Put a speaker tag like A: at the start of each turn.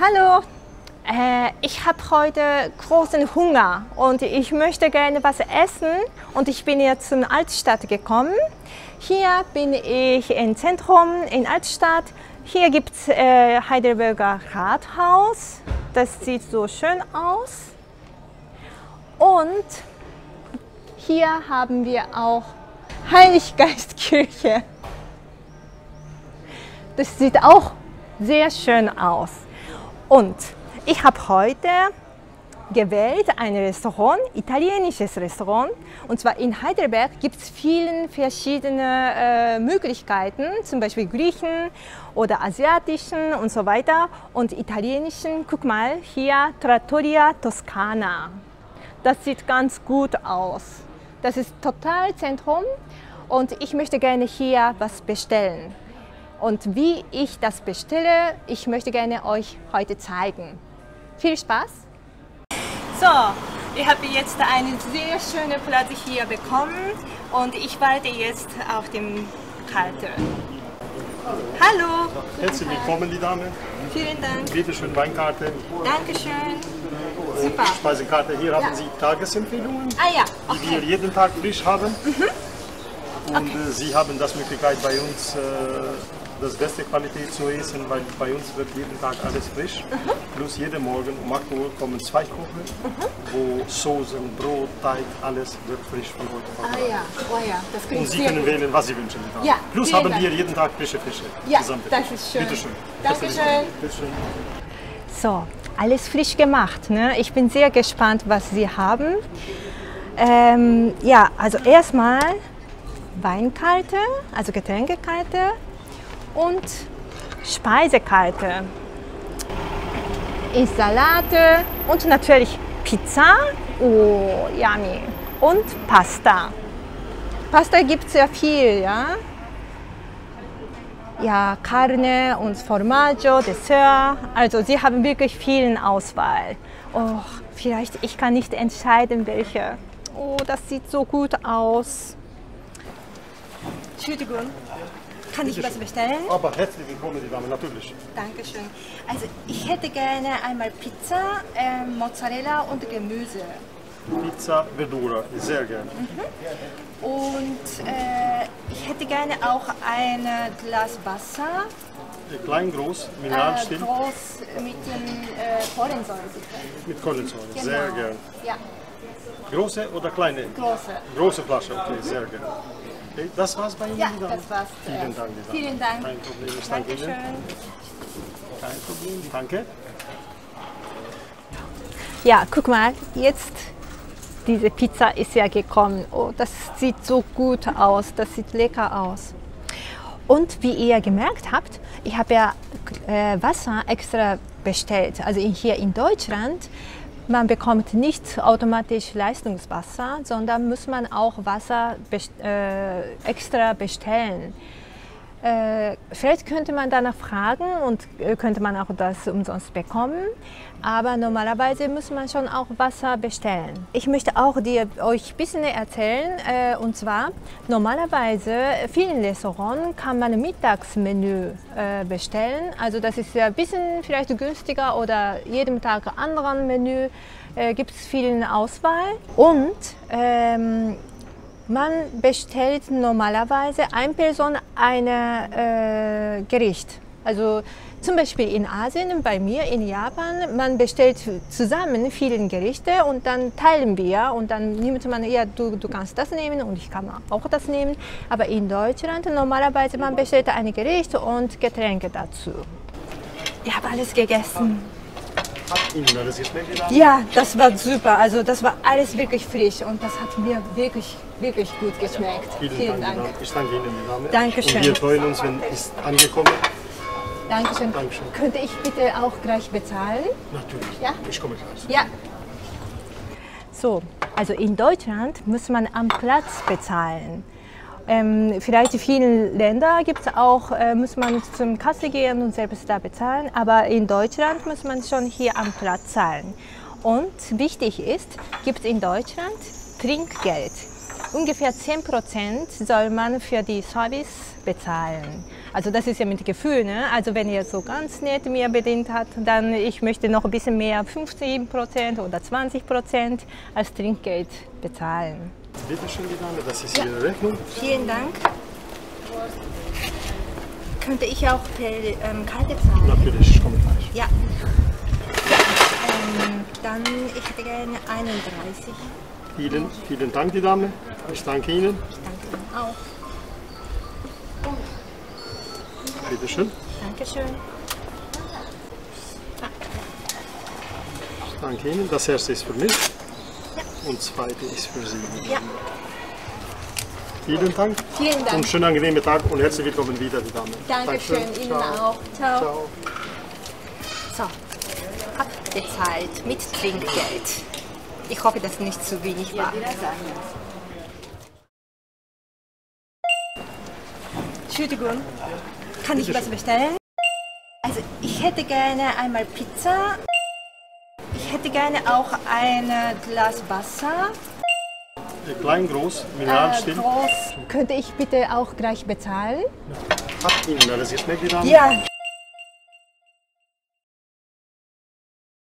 A: Hallo, ich habe heute großen Hunger und ich möchte gerne was essen und ich bin jetzt zur Altstadt gekommen. Hier bin ich im Zentrum in Altstadt. Hier gibt es Heidelberger Rathaus. Das sieht so schön aus. Und hier haben wir auch Heiliggeistkirche. Das sieht auch sehr schön aus. Und ich habe heute gewählt ein Restaurant, italienisches Restaurant. Und zwar in Heidelberg gibt es viele verschiedene Möglichkeiten, zum Beispiel Griechen oder asiatischen und so weiter. Und italienischen, guck mal, hier Trattoria Toscana. Das sieht ganz gut aus. Das ist total Zentrum und ich möchte gerne hier was bestellen. Und wie ich das bestelle, ich möchte gerne euch heute zeigen. Viel Spaß! So, ich habe jetzt einen sehr schönen Platz hier bekommen und ich warte jetzt auf dem Karte. Hallo!
B: Herzlich willkommen, die Dame.
A: Vielen Dank.
B: Bitte schön Weinkarte.
A: Dankeschön.
B: Und
A: Super.
B: Speisekarte. Hier haben Sie Tagesempfehlungen,
A: Ah ja,
B: die wir
A: okay.
B: jeden Tag frisch haben. Und
A: Okay.
B: Sie haben das Möglichkeit bei uns das beste Qualität zu essen, weil bei uns wird jeden Tag alles frisch. Plus jeden Morgen um 8 Uhr kommen 2 Kochen, wo Soßen, Brot, Teig, alles wird frisch von heute vorbereitet.
A: Ah ja, oh ja, das
B: Und
A: klingt
B: Sie
A: sehr
B: können
A: gut.
B: wählen, was Sie wünschen.
A: Ja,
B: Plus
A: vielen
B: haben
A: Dank.
B: wir jeden Tag frische Fische.
A: Ja,
B: Gesamte
A: das
B: Fische.
A: ist schön.
B: Bitte schön.
A: Dankeschön.
B: Bitte schön.
A: So, alles frisch gemacht. Ne? Ich bin sehr gespannt, was Sie haben. Ja, also erstmal Weinkarte, also Getränkekarte und Speisekarte. Salate und natürlich Pizza. Oh, yummy. Und Pasta. Pasta gibt es ja viel, ja. Ja, Carne und Formaggio, Dessert. Also sie haben wirklich viel Auswahl. Oh, vielleicht ich kann nicht entscheiden, welche. Oh, das sieht so gut aus. Entschuldigung, kann ich was bestellen?
B: Aber herzlich willkommen, die Dame, natürlich.
A: Dankeschön. Also ich hätte gerne einmal Pizza, Mozzarella und Gemüse.
B: Pizza, Verdura, sehr gerne.
A: Und ich hätte gerne auch ein Glas Wasser.
B: Klein, groß, mineralstill,
A: Groß mit dem Kohlensäure bitte.
B: mit Kohlensäure,
A: Genau.
B: sehr gerne.
A: Ja,
B: Große oder kleine?
A: große.
B: Große Flasche, okay, sehr gerne. Okay, das war's bei Ihnen,
A: Ja,
B: die Dame?
A: das war's.
B: Vielen Dank, die Dame.
A: Vielen Dank.
B: Kein Problem, ich danke Ihnen.
A: Dankeschön.
B: Kein Problem, danke.
A: Ja, guck mal, jetzt diese Pizza ist ja gekommen. Oh, das sieht so gut aus, das sieht lecker aus. Und wie ihr gemerkt habt, ich habe ja Wasser extra bestellt. Also hier in Deutschland, man bekommt nicht automatisch Leitungswasser, sondern muss man auch Wasser extra bestellen. Vielleicht könnte man danach fragen und könnte man auch das umsonst bekommen, aber normalerweise muss man schon auch Wasser bestellen. Ich möchte auch euch ein bisschen erzählen, und zwar normalerweise in vielen Restaurants kann man ein Mittagsmenü bestellen, also das ist ja ein bisschen vielleicht günstiger oder jeden Tag ein anderes Menü, gibt es viel Auswahl und man bestellt normalerweise eine Person ein Gericht. Also zum Beispiel in Asien, bei mir in Japan, man bestellt zusammen viele Gerichte und dann teilen wir und dann nimmt man, ja, du kannst das nehmen und ich kann auch das nehmen. Aber in Deutschland normalerweise man bestellt ein Gericht und Getränke dazu. Ich habe alles gegessen.
B: Hat Ihnen alles geschmeckt, die Dame?
A: Ja, das war super. Also das war alles wirklich frisch und das hat mir wirklich, wirklich gut geschmeckt.
B: Vielen Dank, die Dame. Ich danke Ihnen, die Dame.
A: Dankeschön.
B: Und wir freuen uns, wenn es angekommen ist.
A: Dankeschön.
B: Dankeschön.
A: Könnte ich bitte auch gleich bezahlen?
B: Natürlich.
A: Ja?
B: Ich komme gleich.
A: Ja. So, also in Deutschland muss man am Platz bezahlen. Vielleicht in vielen Ländern gibt es auch, muss man zum Kasse gehen und selbst da bezahlen, aber in Deutschland muss man schon hier am Platz zahlen. Und wichtig ist, gibt es in Deutschland Trinkgeld. ungefähr 10% soll man für die Service bezahlen. Also das ist ja mit Gefühl, ne? Also wenn ihr so ganz nett mir bedient habt, dann ich möchte noch ein bisschen mehr, 15% oder 20% als Trinkgeld bezahlen.
B: Bitte schön, die Dame, das ist Ihre Rechnung.
A: Vielen Dank. Könnte ich auch per Karte zahlen?
B: Natürlich, ich komme gleich.
A: Ja. Dann, ich hätte gerne 31.
B: Vielen Dank, die Dame. Ich danke Ihnen.
A: Ich danke Ihnen auch.
B: Bitte schön.
A: Dankeschön.
B: Ich danke Ihnen. Das erste ist für mich und das zweite ist für Sie.
A: Ja.
B: Vielen Dank.
A: Vielen Dank.
B: Und schönen angenehmen Tag und herzlich willkommen wieder, die Dame.
A: Dankeschön,
B: Dankeschön.
A: Ihnen auch. Ciao.
B: Ciao.
A: So, abbezahlt mit Trinkgeld. Ich hoffe, dass nicht zu wenig war. Entschuldigung, kann ich was bestellen? Also ich hätte gerne einmal Pizza. Ich hätte gerne auch ein Glas Wasser.
B: Klein, groß, mineralstill.
A: Groß. Könnte ich bitte auch gleich bezahlen?
B: Hat Ihnen alles geschmeckt, die Dame?
A: Ja.